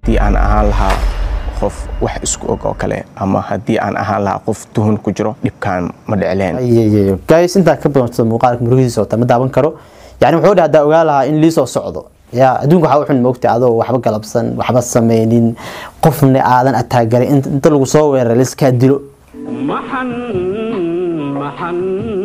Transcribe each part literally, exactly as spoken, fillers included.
haddii aan ahaan lahaa qof wax isku og oo kale ama haddii aan ahaan lahaa qof tuhun ku jiro dhibkaan ma dhicleen ayeeyo guys inta ka badan muuqaalka murugiisa oo ma daaban karo yani wuxuu dhahaa ogaa lahaa in liisoo socdo ya adduunka waxa uu xun moogtay adoo waxba galabsan waxba sameeynin qofna aadan ataagaray inta lagu soo weeraray iska dilo maxan maxan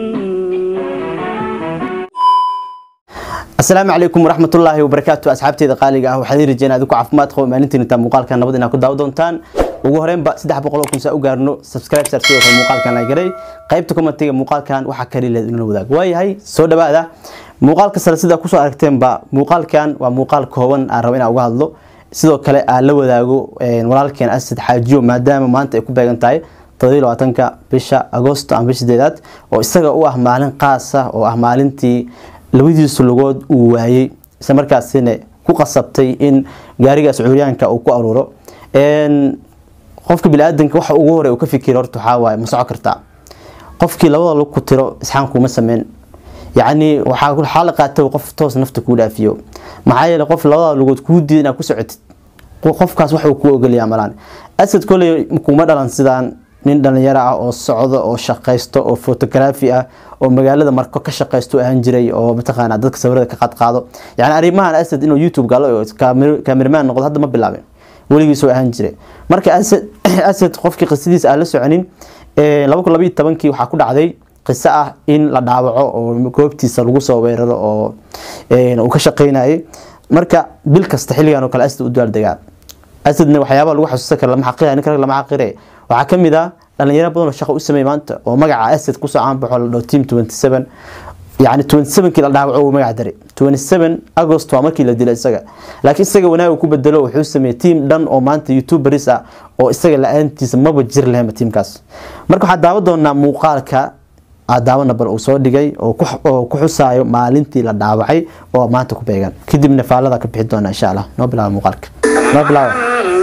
السلام عليكم ورحمة الله وبركاته أصحابتي دقالي قهوة حذير الجنة ذوق عفمات خو مالنتي نتا مقال كان نبضنا كده ودونتان وجوهرين بقى سدح بقولكم سأوجرنو سبسكرايب سرسيو في المقال كان لايقري قيبتكم التيجي مقال كان وحكري لذنو ذاك واي هاي سودا بقى ده مقال كسر سيدا كوسو أركتين بقى مقال كان ومقال كهون أروينا وجهه سيدا كلا لو ذاقو ولكن أسد حاجيو ما دام ما أنت يكون بيجنتاي تضيل واتنك بيشا أغسطس أم بيش ديدات واستجا أوه مالين قاسة أو مالنتي labadiisu lugood uu waayay isla markaasina ku qasabtay in gaariga Sacuudiyaanka uu ku aruuro een qofka bilaadanka waxa ugu horeey uu ka fikiro horta waxa waay ma soo kartaa qofkii labada lug ku tiro isxaanku ma sameyn yaani waxa ku xalaqaatay qof toos nafta ku dhaafiyo maxaa yeelay qof labada lugood ku diidina ku socotid qofkaas waxa uu ku ogoliyaa malaan asad kulay kuma dhalan sidaan nin dhalinyaro ah oo socdo oo shaqeysto oo photography ah oo magaalada marko ka shaqeysto ahaan jiray oo mataqaana dadka sawirada ka qad qaado yaani arimahan asad inuu YouTube galo oo cameraman noqdo hadda ma bilaabin waligiis oo ahaan jiray marka asad asad qofkii qisadiisa aan la soconin ee laba kun iyo laba iyo toban kii waxa ku dhacday qiso ah in la dhaawaco oo goobtiisa lagu soo weeraro oo ee uu ka shaqeynayay marka bil kasta xilligan oo kale asad u daaldegaa asadna waxyaabo lagu xasuusan karo lama xaqiiqay in kale lama xaqiiqay waxa kamida dhalinyaro badan oo shaqo u sameeyay maanta oo magaca asad ku soo caan baxo la team twenty-seven yani twenty-seven kii la dhaawaco magaca daray twenty-seven August waa markii la dilay isaga laakiin isaga wanaag ku bedelo wuxuu sameeyay team dhan oo maanta YouTubers ah oo isaga la'aantiisa ma bajir lahayn teamkaas marka waxa daawo doonaa muuqaalka aadawana bal uu soo dhigay oo ku xusaayo maalintii la dhaawacay oo maanta ku beegan kadibna faalada ka bixi doona insha Allah noo bilaabo muuqaalka noo bilaabo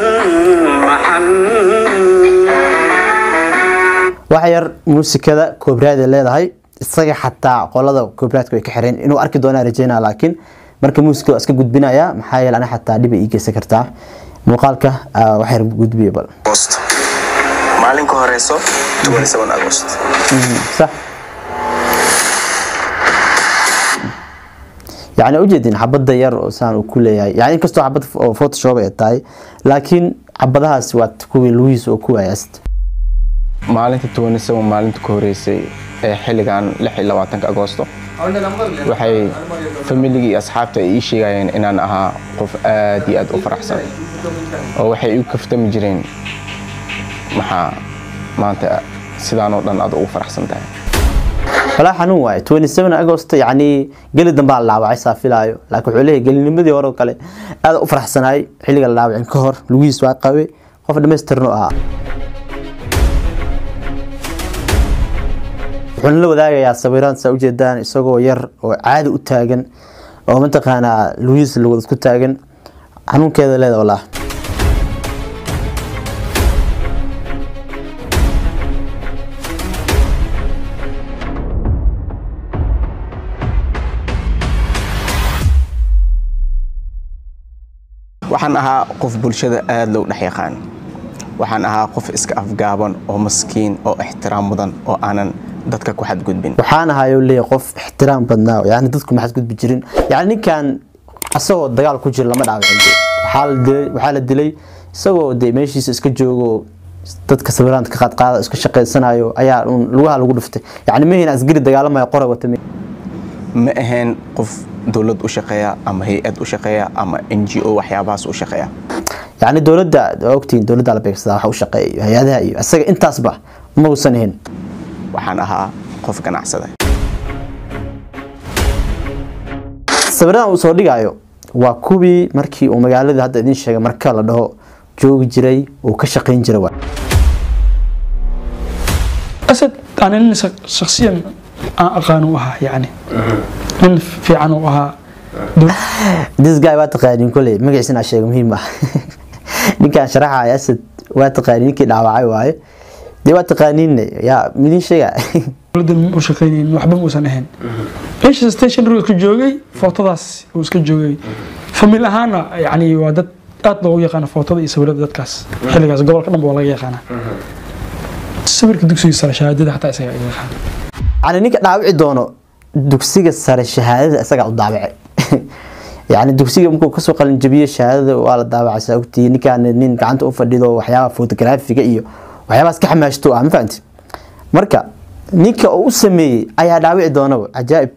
waxyar muusikada koobraad ee leedahay isaga xataa qolada koobraadka way ka xireen inuu arki doona rajeynaa laakiin marka muusikada iska gudbinaya maxaa yeelay ana xataa dib ay geeysan kartaa muuqaalka waxyar gudbiyo bal maalinka horeyso twenty-seven August صح يعني ujeedin xabada yar oo saan uu ku leeyahay yani kasto xabad photoshop ay tahay laakiin xabadahaas waa kuwii Luis oo ku waayast maalinta twenty-seven maalinta ka horeysay ee xilligan lix iyo labaatan Agoosto waxay familiga iyo asxaabta ay sheegayeen inaan ahaa qof aad iyo aad u faraxsan oo waxay u kaftami jireen maxaa maanta sidaan oo dhan aad u faraxsan tahay wala xanuun waay twenty-seven August yani gali damba la laabay saafilayo laakiin wuxuu leeyahay galinimadii hore kale aad u faraxsanaay xilliga la laabay ka hor Luis waa qawe qof dhameystirno ah wuxuu la wadaagayaa sawiraan sa u jeedaan isagoo yar oo caadi u taagan oo mataqaana Luis lagu isku taagan xanuunkeeda leedahay walaah waxaan ahaa qof bulshada aad loo dhax yaqaan waxaan ahaa qof iska afgaaban oo maskiin oo ixtiraam mudan oo aanan dadka ku xad gudbin waxaan ahaa oo leeyahay qof ixtiraam badnaa yani dadku ma xad gudbi jirin yani ninkan asagoo dagaal ku jira lama dhaawacin waxa la dilay waxa la dilay isagoo de meeshiisa iska joogo dadka sawiranta ka qad qaada iska shaqeysanayo ayaa lugaha lagu dhuftay yani meehina asgari dagaalamay qoray wata ma ahayn qof dawlad u shaqeeya ama hay'ad u shaqeeya ama N G O waxyaabahaas u shaqeeya yani dawladda ogtiin dawladda la beegsada waxa u shaqeeyo hay'adaha iyo asaga intaasba ma uusan ahayn waxaan ahaa qof ganacsada sawirada uu soo dhigayo waa kubii markii uu magaalada hadda idin sheegay marka la dhaho joogi jiray oo ka shaqeyn jiray waa asad aan shakhsiyan aqaanu aha yani من في عنوها this guy واتقانين كله magaciisana sheeg muhiim ah ninka sharaxa asad واتقانين ki dhaawacay waaye de واتقانين ya midin sheega waladan u shaqeyneen waxba muusan ahayn ايش station road ku joogay footadaas uu iska joogay family ahaana yani waa dad aad loogu yaqaan footada iyo sawirada dadkaas xilligaas gobolka dhan baa laga yaqaanaa sawirka dugsiga sare shahaadada xataa isaga ay yaqaan yani ninka dhaawici doono dugsiga sare shahaadada isaga u daabacay يعني dugsiga markuu ka soo qalin jabiyo shahaadada waa la daabacay sababtii ninkaan nin gacanta u fadhido waxyaaba photographiga iyo waxyaabaas ka xamaashto ah ma fahanti marka ninka uu sameeyay ayaa dhaawici doona ajaa'ib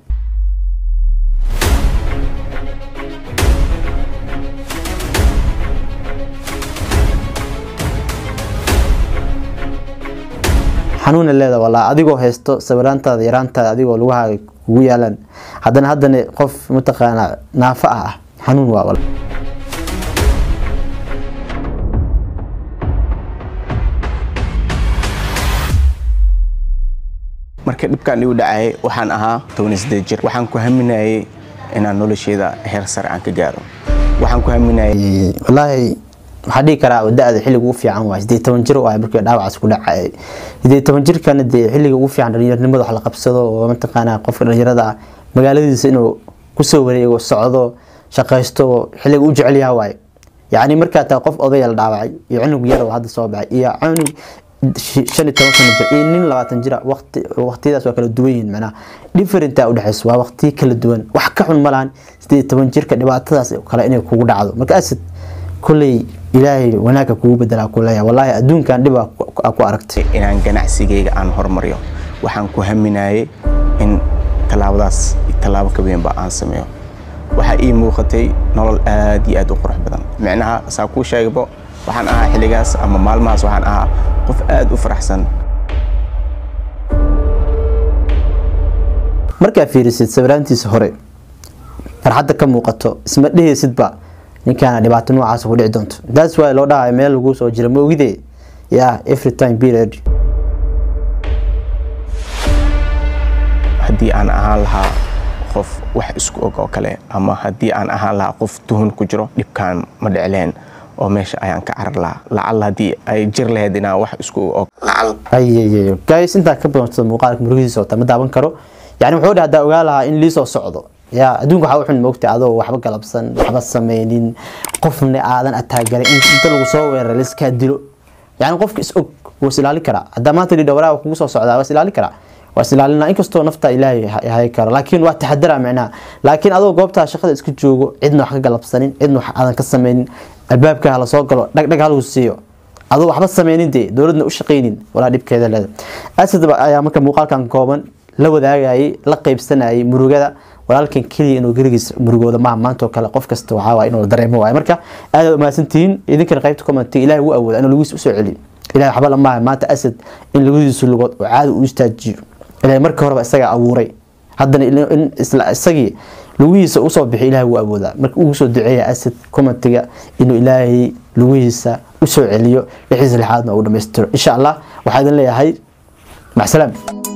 xanuun leeda wala adigoo haysto sawiraantaada yaraantaada adigoo lagu haay ugu yaalan haddana haddana qof mutaqaana naafa ah xanuun waa wala marka dhibkaan igu dhacay waxaan ahaa toban iyo siddeed jir waxaan ku haminayay inaan nolosheeda heer sare aan ka gaaro waxaan ku haminayay wallahi waxa dhigi karaa wadaada xilliga ugu fiican waa siddeed iyo toban jir oo ay markii dhaawacaas ku dhacay siddeed iyo toban jirkan de xilliga ugu fiican dhalinyarnimada wax la qabsado oo mantaqaana qofka dhalinyarada magaaladiisa inuu ku soo wareego socdo shaqaysto xilliga uu jecel yahay waay yaani marka taa qof oday la dhaawacay iyo cunug yar oo hadda soo baxay iyo cunug shan iyo toban sano jir iyo nin labaatan jir waqti waqtidaas waa kala duwan yihiin macna different ah u dhaxayso waa waqti kala duwan wax ka xun malaan siddeed iyo toban jirka dhibaatadaas kale inay kugu dhacdo marka asid kulay ilaahay wanaagga kugu bedela kulaya wallahi adduunkan dhib ku aragtay inaan ganacsigeyga aan hormariyo waxaan ku haminayay in talaabadaas talaabo ka weyn ba aan sameeyo waxa ii muuqatay nolol aad iyo aad u qurux badan macnaha saa ku sheegbo waxaan ahaa xilligaas ama maalmahaas waxaan ahaa qof aad u faraxsan marka fiirisid sawiraantiisa hore farxadda ka muuqato isma dhehaysidba ninkaan dhibaato noocaas ku dhici doonto that's why loo dhahay meel lagu soo jiro ma ogidee yeah every time be ready haddii aan ahaan lahaa qof wax isku og oo kale ama haddii aan ahaan lahaa qof tuhun ku jiro dhibkaan ma dhicleen oo meesha ayaan ka carar lahaa lacal haddii ay jir lahayd inaan wax isku og lacal ayay guys inta ka badan muuqaalka murugiisa oo ma daawan karo yani wuxuu dhahaa ogaa lahaa in liisoo socdo يا أدونك حاول حن موقتي عضو وحبك لبسن وحبس سمينين قفن آذن أتاجر أنت لو صور رئيس كدلو يعني قفك اسأك وسيلة كرا الدمات اللي دورها وكوسة صعدة وسيلة كرا وسيلة لنا إنك استو نفط إلهي هاي كرا لكن وقت تحدرها معنا لكن عضو قبتها شخص اسكت جوجو عندنا حق لبسنين عندنا آذن كسمين الباب كهلا صاقله دق دق هالو السيو عضو وحبس سمينين دي دورنا وشقينين ولا ديب كذا لازم أسد بقى يا مكان مقال كان كومن لو ذا جاي لقي بسنة أي مروجة ولكن كلي إنه جريس مرجوده مع مانتو كلا قف كست وعاوا إنه دريمه واي مركا هذا ما سنتين إذا كان قيبتكم أنت إلهي هو أول أنا لويس أسعلي إلهي حبل ما ما تأسد إن لويس اللغات وعاد ويستجيب إلهي مركا هرب السجع أوري هذا إن السجي لويس أصاب به إلهي هو أول ذا مركا أوصل دعية أسد كومنت إنه إلهي لويس أسعليه بحيث الحاد ما أقول مستر إن شاء الله وحدا اللي هاي مع السلامة.